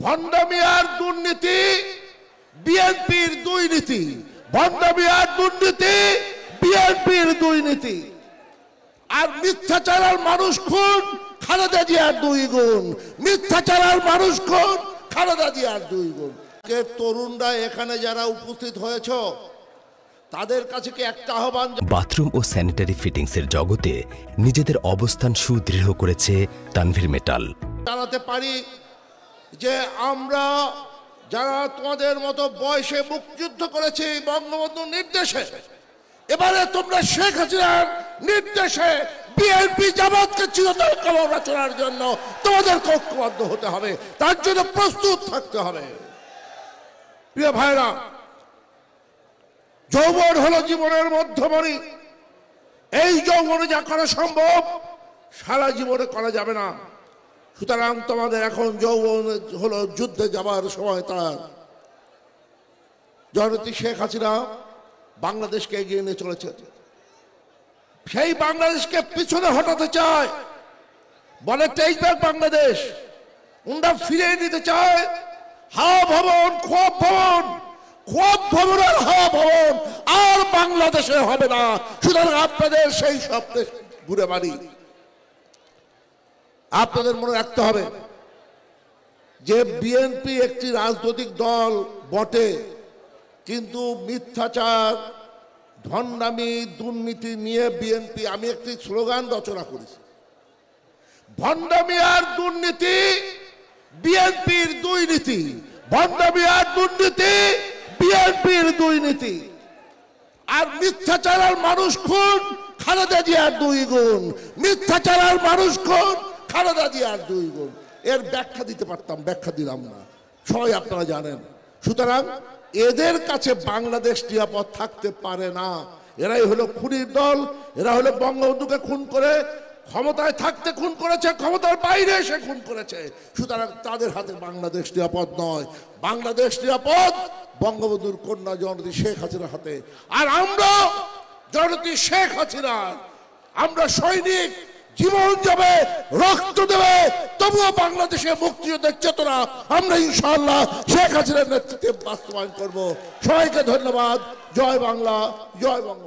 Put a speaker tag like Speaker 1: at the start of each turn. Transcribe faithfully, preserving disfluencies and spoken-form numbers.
Speaker 1: ভণ্ডামি আর দুর্নীতি বিএনপির দুই নীতি, ভণ্ডামি আর দুর্নীতি বিএনপির দুই নীতি। আর মিথ্যাচার আর মানুষ খুন খালেদা জিয়ার দুই গুণ, মিথ্যাচার আর মানুষ খুন খালেদা জিয়ার দুই গুণ। তরুণরা এখানে যারা উপস্থিত হয়েছ তাদের কাছে কি একটা আহ্বান,
Speaker 2: বাথরুম ও স্যানিটারি ফিটিংসের জগতে নিজেদের অবস্থান সুদৃঢ় করেছে তানভীর মেটাল।
Speaker 1: জানাতে পারি যে আমরা যারা তোমাদের মতো বয়সে মুক্তিযুদ্ধ করেছি বঙ্গবন্ধুর নির্দেশে, এবারে তোমরা শেখ হাসিনার নির্দেশে বিএনপি জামাতকে চিরতরে কবর রচনার জন্য তোমাদের ঐক্যবদ্ধ হতে হবে, তার জন্য প্রস্তুত থাকতে হবে। প্রিয় ভাইরা, যৌবন হলো জীবনের মধ্যমণি। এই যৌবনে যা করা সম্ভব সারা জীবনে করা যাবে না। সুতরাং তোমাদের এখন যৌবন হলো যুদ্ধে যাবার সময়। তার জননেত্রী শেখ হাসিনা বাংলাদেশকে এগিয়ে নিয়ে চলেছে, সেই বাংলাদেশকে পিছনে হটাতে চায়, বলে তেইশ ভাগ বাংলাদেশ উন্ডা ফিরিয়ে নিতে চায়। হাওয়া ভবন, খোয়াব ভবন, খোয়াব ভবন আর হাওয়া ভবন আর বাংলাদেশে হবে না। সুতরাং আপনাদের সেই স্বপ্নে ঘুরে বাড়ি। আপনাদের মনে রাখতে হবে যে বিএনপি একটি রাজনৈতিক দল বটে, কিন্তু মিথ্যাচার, ভণ্ডামি, দুর্নীতি নিয়ে বিএনপি, আমি একটি স্লোগান রচনা করেছি, ভণ্ডামি আর দুর্নীতি বিএনপির দুই নীতি, ভণ্ডামি আর দুর্নীতি বিএনপির দুই নীতি। আর মিথ্যাচার আর মানুষ খুন খালেদা জিয়ার দুই গুণ, মিথ্যাচার আর মানুষ খুন খালেদা জিয়ার দুই গুণ। এর ব্যাখ্যা দিতে পারতাম, ব্যাখ্যা দিলাম না, সবাই আপনারা জানেন। সুতরাং এদের কাছে বাংলাদেশ নিরাপদ থাকতে পারে না। এরাই হলো খুনির দল, এরা হলো বঙ্গবন্ধুকে খুন করে ক্ষমতায় থাকতে খুন করেছে, ক্ষমতার বাইরে এসে খুন করেছে। সুতরাং তাদের হাতে বাংলাদেশ নিরাপদ নয়। বাংলাদেশ নিরাপদ বঙ্গবন্ধুর কন্যা জননেত্রী শেখ হাসিনার হাতে। আর আমরা জননেত্রী শেখ হাসিনা, আমরা সৈনিক, জীবন যাবে, রক্ত দেবে, তবুও বাংলাদেশে মুক্তিযুদ্ধের চেতনা আমরা ইনশাআল্লাহ শেখ হাসিনার নেতৃত্বে বাস্তবায়ন করব। সবাইকে ধন্যবাদ। জয় বাংলা, জয় বঙ্গ।